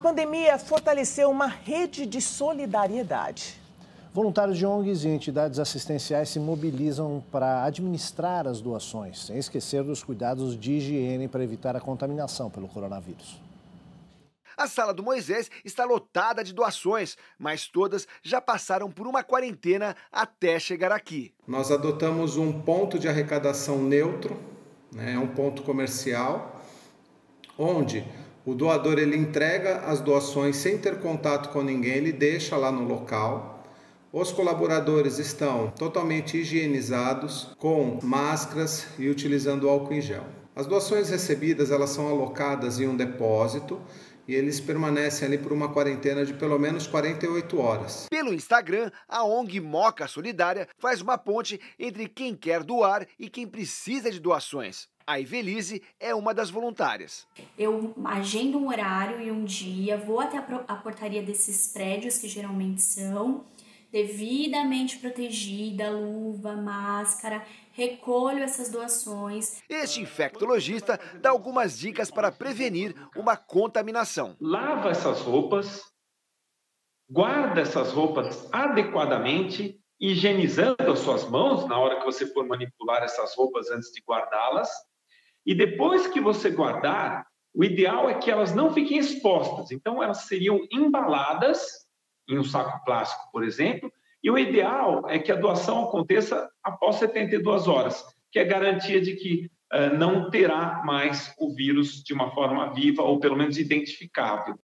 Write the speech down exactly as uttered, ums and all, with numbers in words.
pandemia fortaleceu uma rede de solidariedade. Voluntários de O N Gs e entidades assistenciais se mobilizam para administrar as doações, sem esquecer dos cuidados de higiene para evitar a contaminação pelo coronavírus. A sala do Moisés está lotada de doações, mas todas já passaram por uma quarentena até chegar aqui. Nós adotamos um ponto de arrecadação neutro, né, um ponto comercial, onde o doador ele entrega as doações sem ter contato com ninguém, ele deixa lá no local. Os colaboradores estão totalmente higienizados, com máscaras e utilizando álcool em gel. As doações recebidas elas são alocadas em um depósito e eles permanecem ali por uma quarentena de pelo menos quarenta e oito horas. Pelo Instagram, a O N G Moca Solidária faz uma ponte entre quem quer doar e quem precisa de doações. A Ivelise é uma das voluntárias. Eu agendo um horário e um dia, vou até a portaria desses prédios, que geralmente são, devidamente protegida, luva, máscara, recolho essas doações. Este infectologista dá algumas dicas para prevenir uma contaminação. Lava essas roupas, guarda essas roupas adequadamente, higienizando as suas mãos na hora que você for manipular essas roupas antes de guardá-las. E depois que você guardar, o ideal é que elas não fiquem expostas. Então, elas seriam embaladas em um saco plástico, por exemplo, e o ideal é que a doação aconteça após setenta e duas horas, que é garantia de que uh, não terá mais o vírus de uma forma viva ou pelo menos identificável.